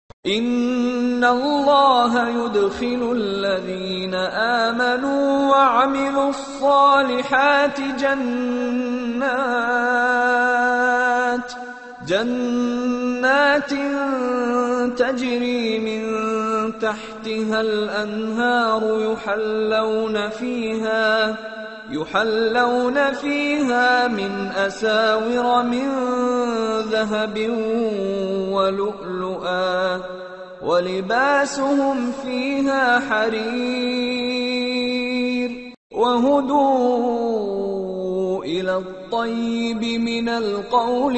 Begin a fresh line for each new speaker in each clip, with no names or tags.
ان اللہ يدخل الذین آمنوا وعملوا الصالحات جنات تجری من تحتها الانہار يحلون فيها من أساور من ذهب ولؤلؤا ولباسهم فيها حرير وهدوا إلى الطيب من القول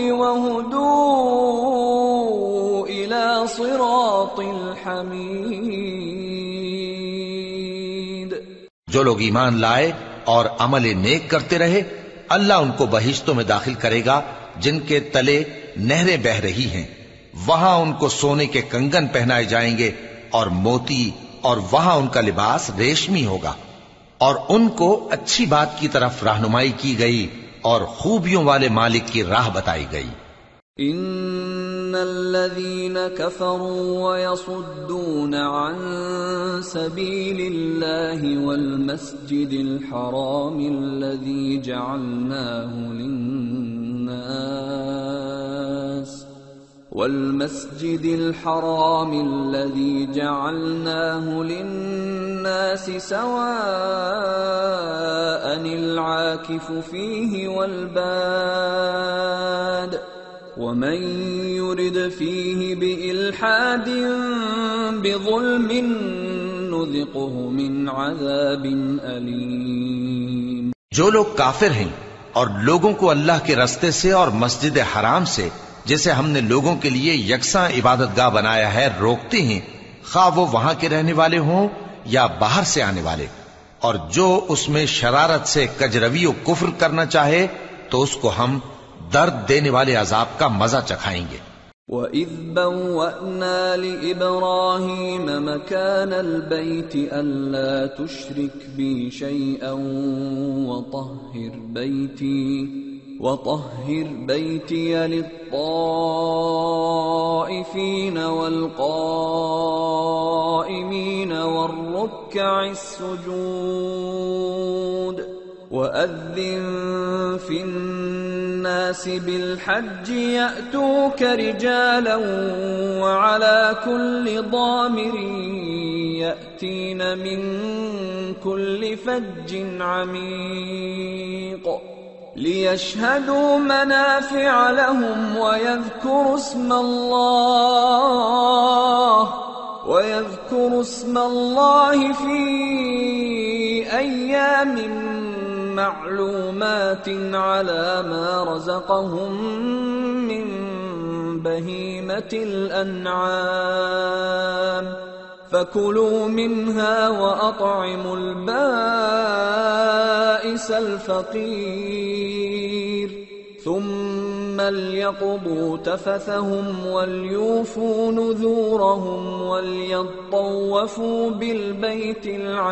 وهدوا إلى صراط الحميد.
جو لوگ ایمان لائے اور عمل نیک کرتے رہے، اللہ ان کو بہشتوں میں داخل کرے گا جن کے تلے نہریں بہ رہی ہیں، وہاں ان کو سونے کے کنگن پہنائے جائیں گے اور موتی، اور وہاں ان کا لباس ریشمی ہوگا، اور ان کو اچھی بات کی طرف رہنمائی کی گئی اور خوبیوں والے مالک کی راہ بتائی گئی.
ان الذين كفروا ويصدون عن سبيل الله والمسجد الحرام الذي جعلناه للناس سواء العاكف فيه والباد ومن يرد فيه بإلحاد بظلم نذقه من عذاب أليم.
جو لوگ کافر ہیں اور لوگوں کو اللہ کے رستے سے اور مسجد حرام سے جسے ہم نے لوگوں کے لیے یکساں عبادت گاہ بنایا ہے روکتے ہیں، خواہ وہ وہاں کے رہنے والے ہوں یا باہر سے آنے والے، اور جو اس میں شرارت سے کجروی و کفر کرنا چاہے تو اس کو ہم درد دینے والے عذاب کا مزہ چکھائیں گے.
وَإِذْ بَوَّأْنَا لِإِبْرَاهِيمَ مَكَانَ الْبَيْتِ أَلَّا تُشْرِكْ بِي شَيْئًا وَطَهِّرْ بَيْتِيَ لِلطَّائِفِينَ وَالْقَائِمِينَ وَالرُّكَّعِ السُّجُودِ وَأَذِّن فِي النَّاسِ بِالْحَجِّ يَأْتُوكَ رِجَالًا وَعَلَى كُلِّ ضَامِرٍ يَأْتِينَ مِنْ كُلِّ فَجٍّ عَمِيقٍ لِيَشْهَدُوا مَنَافِعَ لَهُمْ وَيَذْكُرُوا اسْمَ اللَّهِ فِي أَيَّامٍ معلومات على ما رزقهم من بهيمة الأنعام فكلوا منها وأطعموا البائس الفقير ثم ليقضوا تفثهم وليوفوا نذورهم وليطوفوا بالبيت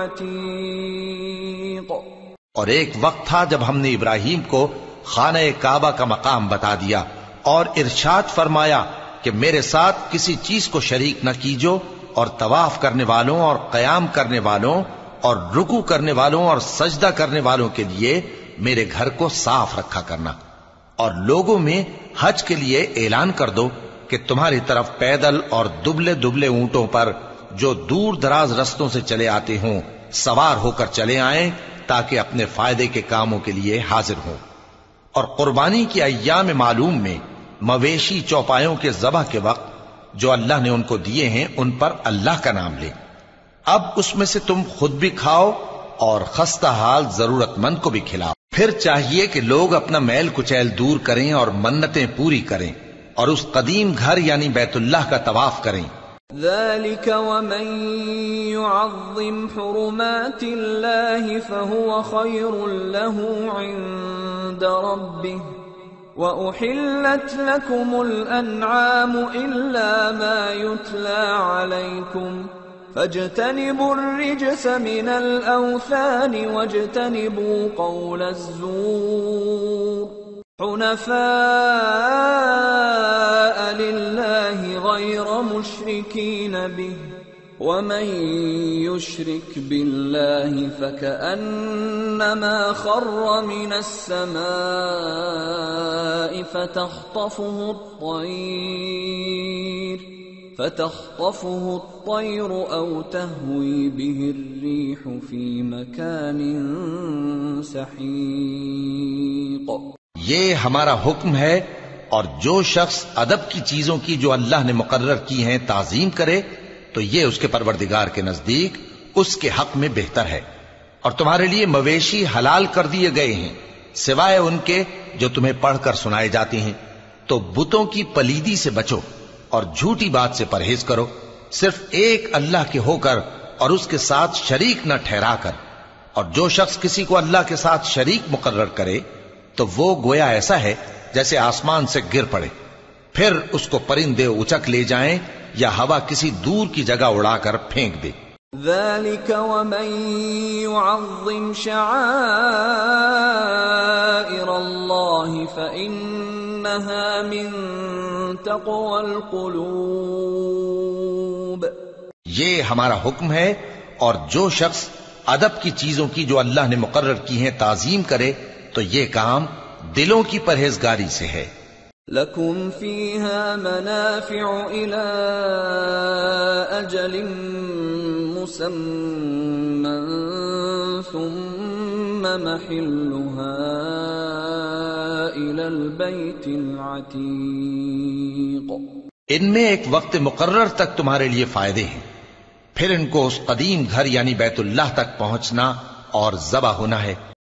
العتيق.
اور ایک وقت تھا جب ہم نے ابراہیم کو خانہ کعبہ کا مقام بتا دیا اور ارشاد فرمایا کہ میرے ساتھ کسی چیز کو شریک نہ کیجو، اور طواف کرنے والوں اور قیام کرنے والوں اور رکوع کرنے والوں اور سجدہ کرنے والوں کے لیے میرے گھر کو صاف رکھا کرنا. اور لوگوں میں حج کے لیے اعلان کر دو کہ تمہاری طرف پیدل اور دبلے دبلے اونٹوں پر جو دور دراز رستوں سے چلے آتے ہوں سوار ہو کر چلے آئیں تاکہ اپنے فائدے کے کاموں کے لیے حاضر ہوں. اور قربانی کی ایام معلوم میں مویشی چوپایوں کے ذبح کے وقت جو اللہ نے ان کو دیے ہیں ان پر اللہ کا نام لیں. اب اس میں سے تم خود بھی کھاؤ اور خستہ حال ضرورت مند کو بھی کھلاؤ. پھر چاہیے کہ لوگ اپنا میل کچیل دور کریں اور منتیں پوری کریں اور اس قدیم گھر یعنی بیت اللہ کا طواف کریں.
ذلك ومن يعظم حرمات الله فهو خير له عند ربه وأحلت لكم الأنعام إلا ما يتلى عليكم فاجتنبوا الرجس من الأوثان واجتنبوا قول الزور حنفاء لله غير مشركين به ومن يشرك بالله فكأنما خر من السماء فتخطفه الطير أو تهوي به الريح في مكان سحيق.
یہ ہمارا حکم ہے، اور جو شخص ادب کی چیزوں کی جو اللہ نے مقرر کی ہیں تعظیم کرے تو یہ اس کے پروردگار کے نزدیک اس کے حق میں بہتر ہے. اور تمہارے لیے مویشی حلال کر دیے گئے ہیں سوائے ان کے جو تمہیں پڑھ کر سنائے جاتے ہیں. تو بتوں کی پلیدی سے بچو اور جھوٹی بات سے پرہیز کرو، صرف ایک اللہ کے ہو کر اور اس کے ساتھ شریک نہ ٹھہرا کر. اور جو شخص کسی کو اللہ کے ساتھ شریک مقرر کرے تو وہ گویا ایسا ہے جیسے آسمان سے گر پڑے، پھر اس کو پرندے اچک لے جائیں یا ہوا کسی دور کی جگہ اڑا کر پھینک دے.
ذلك ومن يعظم شعائر الله فإنها من تقوى القلوب.
یہ ہمارا حکم ہے، اور جو شخص ادب کی چیزوں کی جو اللہ نے مقرر کی ہیں تعظیم کرے تو یہ کام دلوں کی پرہیزگاری سے ہے.
لَكُمْ فِيهَا مَنَافِعُ إِلَىٰ أَجَلٍ مُّسَمًّى ثُمَّ مَحِلُّهَا إِلَى الْبَيْتِ الْعَتِيقِ.
ان میں ایک وقت مقرر تک تمہارے لیے فائدے ہیں، پھر ان کو اس قدیم گھر یعنی بیت اللہ تک پہنچنا اور ذبح ہونا ہے.